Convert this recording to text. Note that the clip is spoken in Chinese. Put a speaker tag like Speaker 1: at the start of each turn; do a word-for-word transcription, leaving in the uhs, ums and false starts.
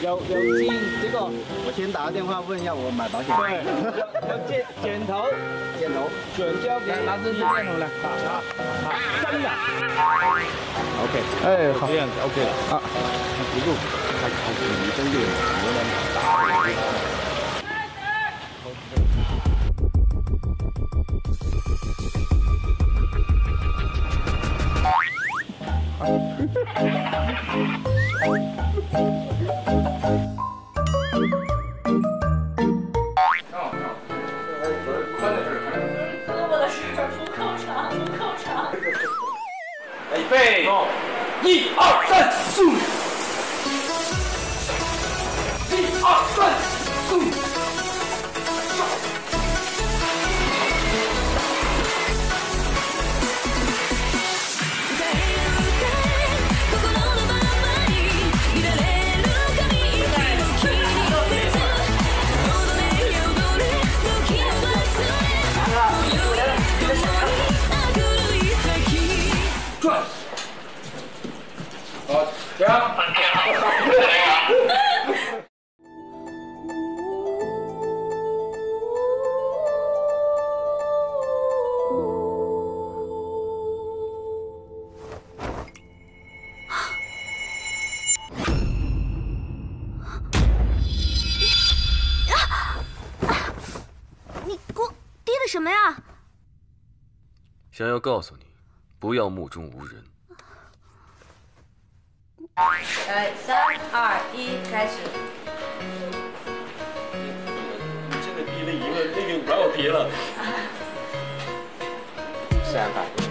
Speaker 1: 有有金这个，
Speaker 2: 我先打个电话问一下我买保险。
Speaker 1: 对，有剪剪头，
Speaker 2: 剪头，
Speaker 1: 卷交给拿这支电头来，好，好，好，真的。OK，
Speaker 3: 哎，好，
Speaker 1: 这样子 OK 了啊，一路，看看女生练，我能打。
Speaker 4: 胳膊的事不够长，不够长。
Speaker 1: 预备，一二三，四。一二三，四。 转，好，这样。
Speaker 4: 你给我滴的什么呀？
Speaker 5: 想要告诉你。 不要目中无人。
Speaker 6: 来，三二一，开始。
Speaker 5: 你真的逼了赢了，那个不让我逼了。
Speaker 1: 三百。